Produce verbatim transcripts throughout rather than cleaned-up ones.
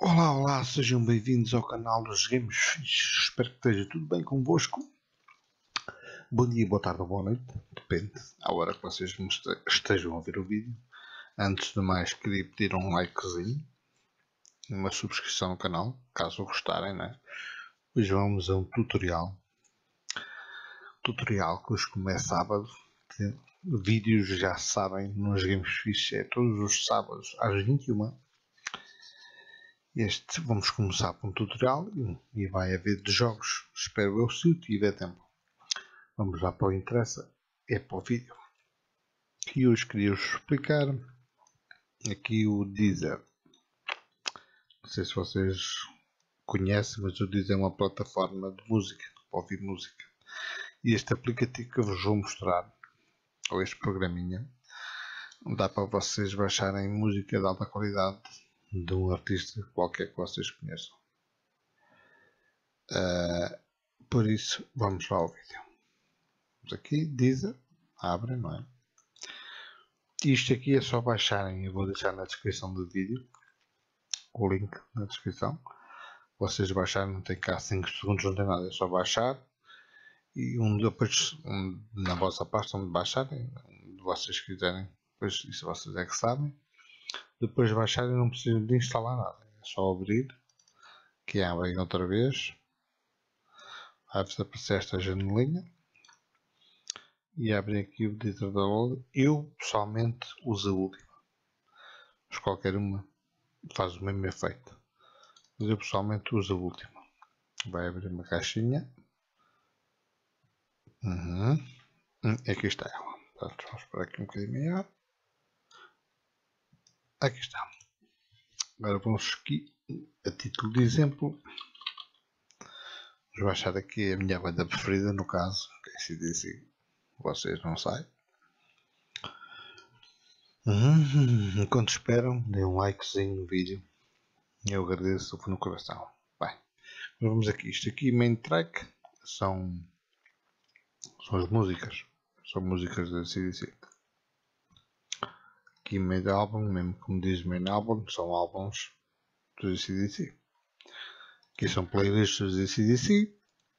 Olá, olá, sejam bem-vindos ao canal dos Games Fixe. Espero que esteja tudo bem convosco. Bom dia, boa tarde ou boa noite, depende à hora que vocês me estejam a ver o vídeo. Antes de mais, queria pedir um likezinho, uma subscrição no canal, caso gostarem, né? Hoje vamos a um tutorial. Tutorial que hoje começa sábado. Vídeos já sabem, nos Games Fixe é todos os sábados às vinte e uma. Este vamos começar com um tutorial e vai haver de jogos, espero eu, se tiver tempo. Vamos lá para o que interessa, é para o vídeo. E hoje queria-vos explicar aqui o Deezer. Não sei se vocês conhecem, mas o Deezer é uma plataforma de música, para ouvir música. E este aplicativo que eu vos vou mostrar, ou este programinha, dá para vocês baixarem música de alta qualidade de um artista qualquer que vocês conheçam. Uh, por isso, vamos lá ao vídeo. Vamos aqui, Deezer, abre, não é? Isto aqui é só baixarem, eu vou deixar na descrição do vídeo, o link na descrição. Vocês baixarem, não tem cá cinco segundos, não tem nada, é só baixar. E um depois, um, na vossa pasta onde baixarem, onde vocês quiserem, depois isso vocês é que sabem. Depois de baixarem não precisam de instalar nada, é só abrir, que abrem outra vez, vai-vos aparecer esta janelinha e abrem aqui o Deezer Download. Eu pessoalmente uso a última, mas qualquer uma faz o mesmo efeito, mas eu pessoalmente uso a última. Vai abrir uma caixinha, uhum. Aqui está ela, portanto, vamos esperar aqui um bocadinho melhor. Aqui está. Agora vamos aqui, a título de exemplo, vamos baixar aqui a minha banda preferida, no caso, que é A C D C, vocês não sabem. Uhum. Enquanto esperam, dêem um likezinho no vídeo, eu agradeço no coração. Bem, vamos aqui, isto aqui, main track, são, são as músicas, são músicas da A C D C. Aqui main álbum, mesmo como diz main álbum, são álbuns do A C D C. Aqui são playlists do A C D C.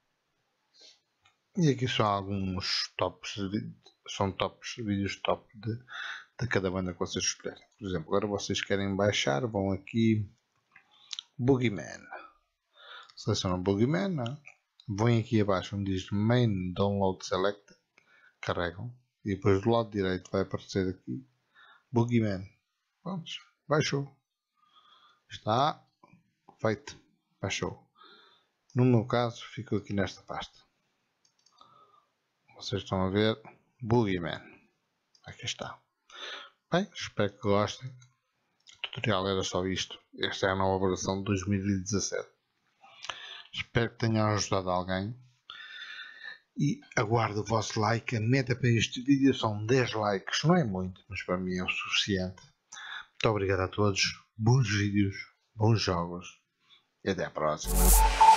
E aqui são alguns tops, são tops, vídeos top de, de cada banda que vocês escolherem. Por exemplo, agora vocês querem baixar, vão aqui Boogeyman. Selecionam Boogeyman, não? Vão aqui abaixo onde diz Main Download Select, carregam e depois do lado direito vai aparecer aqui Boogeyman. Pronto, baixou. Está feito. Baixou. No meu caso, ficou aqui nesta pasta. Vocês estão a ver Boogeyman. Aqui está. Bem, espero que gostem. O tutorial era só isto. Esta é a nova versão de dois mil e dezassete. Espero que tenham ajudado alguém. E aguardo o vosso like. A meta para este vídeo são dez likes. Não é muito, mas para mim é o suficiente. Muito obrigado a todos. Bons vídeos, bons jogos e até a próxima.